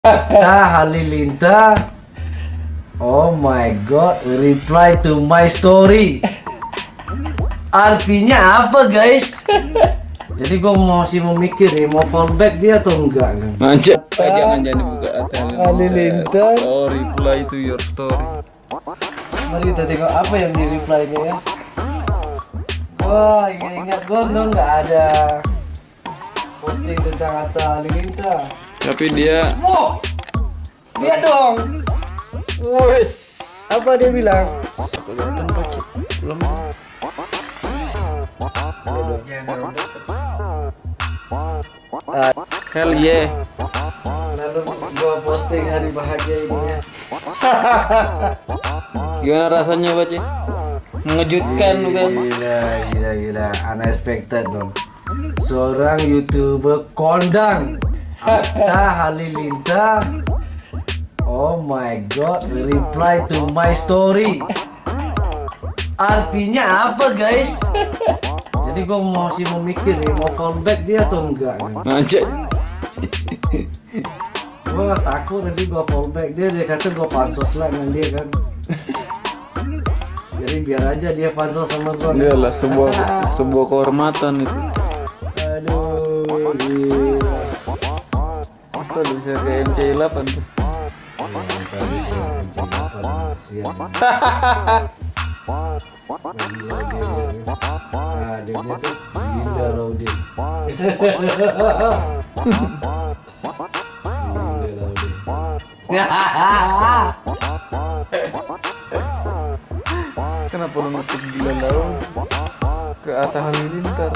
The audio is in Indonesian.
Halilintar. Oh my god, reply to my story. Artinya apa guys? Jadi gue masih memikir nih, mau fallback dia atau enggak kan? Manja, jangan dibuka Halilintar. Oh, reply to your story. Mari kita tengok apa yang di reply-nya ya. Wah, ingat-ingat gue nggak ada posting tentang Atta Halilintar. Tapi dia, Wow, lihat dong. Wes, apa dia bilang? kelihatan pakai belum. Hell yeah. Lalu gua posting hari bahagia ini ya. Gimana rasanya baca? Mengejutkan bukan? Gila, unexpected dong. Seorang YouTuber kondang Atta Halilintar. Oh my god, reply to my story. Artinya apa guys? Jadi gue masih memikir nih, mau fallback dia atau enggak kan? Manja. Gue takut nanti gue fallback dia kata gue pansos lah dengan dia kan. Jadi biar aja dia pansos sama gue. Dia lah sebuah kehormatan itu. Aduh, gila. Kita bisa ke MC8 terus. Dia tuh gila loh dia. Kenapa lu ngetik gila lau ke Atta Halilintar?